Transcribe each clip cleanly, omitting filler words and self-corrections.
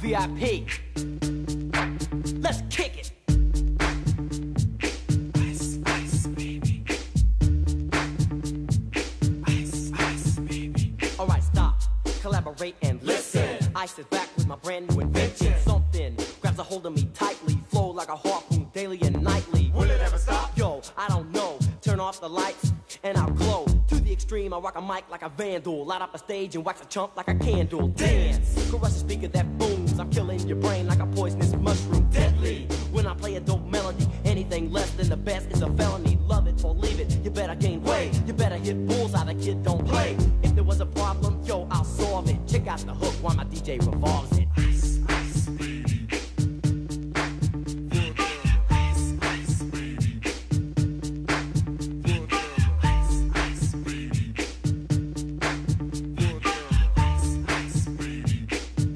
VIP. Let's kick it. Ice, ice, baby. Ice, ice, baby. Alright, stop, collaborate and listen. Ice is back with my brand new invention. Something grabs a hold of me tightly, flow like a harpoon daily and nightly. Will it ever stop? Yo, I don't know. Turn off the lights and I'll glow. To the extreme, I rock a mic like a vandal. Light up a stage and wax a chump like a candle. Dance, caress a speaker that booms. I'm killing your brain like a poisonous mushroom. Deadly, when I play a dope melody. Anything less than the best is a felony. Love it or leave it, you better gain weight. You better hit bullseye, the kid don't play. If there was a problem, yo, I'll solve it. Check out the hook while my DJ revolves it. Ice, ice, baby. Ice, ice, baby. Ice, ice, baby. Ice, ice, baby.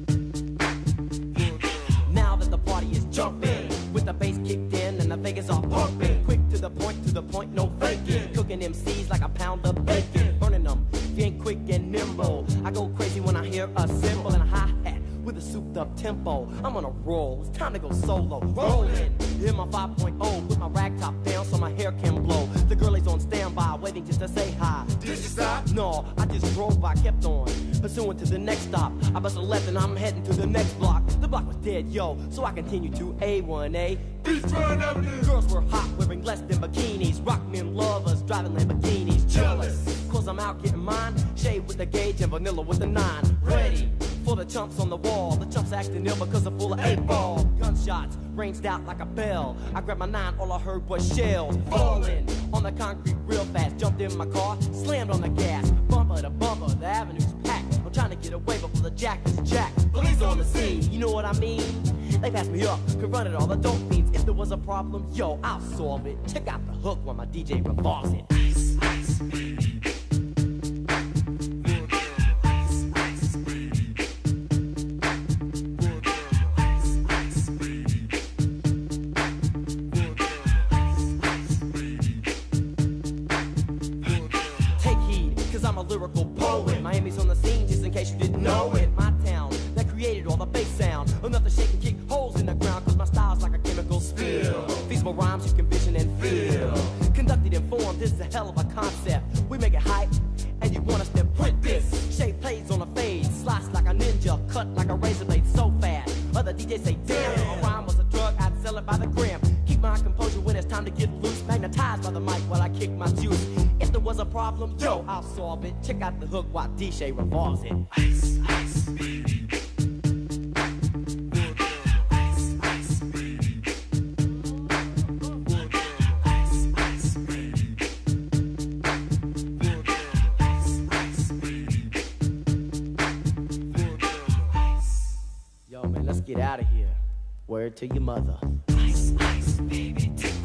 Now that the party is jumping, with the bass kicked in and the Vegas are pumping. Quick to the point, no faking. Cooking MCs like a pound of bacon. Burning them, if you ain't quick and nimble. I go crazy when I hear a cymbal and a hi-hat with a souped up tempo. I'm on a roll, it's time to go solo. Rolling, in my 5.0 with my rag top down so my hair can blow. The girl is on standby, waiting just to say hi. Did you stop? No, I just drove by, kept on pursuing to the next stop. I bust a left and I'm heading to the next block. The block was dead, yo, so I continued to A1A. Beachfront Avenue. Girls were hot, wearing less than bikinis. Rock men lovers, driving Lamborghinis. Jealous, cause I'm out getting mine. Shade with the gauge and vanilla with the 9. Ready for the chumps on the wall. The chumps acting ill because they're full of 8-ball. Gunshots ranged out like a bell. I grabbed my 9, all I heard was shells falling on the concrete real fast. Jumped in my car, slammed on the gas. Bumper to bumper, the avenue's packed. I'm trying to get away before the jack is jacked. Police on the scene, you know what I mean? They passed me up, could run it all the dope fiends. If there was a problem, yo, I'll solve it. Check out the hook while my DJ revolves it. Ice, ice, baby. Ice, ice, baby. Ice, ice, baby. Ice, baby. Take heed, cause I'm a lyrical poet. Miami's on the scene, just in case you didn't know it. My town, that created all the bass sound. Enough to shake and kick holes in the ground, cause my style's like a chemical spill. Feasible rhymes you can vision and feel. Conducted in form, this is a hell of a concept. We make it hype, and you want us to print this. Shape plays on a fade, slice like a ninja, cut like a razor blade so fast. Other DJs say, damn, if a rhyme was a drug, I'd sell it by the gram. Keep my composure when it's time to get loose. Magnetized by the mic while I kick my juice. If there was a problem, yo, I'll solve it. Check out the hook while DJ revolves it. Ice, ice, baby. Ice, ice, baby. Ice, ice, baby. Ice, ice, baby. Yo, man, let's get out of here. Word to your mother. Ice, ice, baby.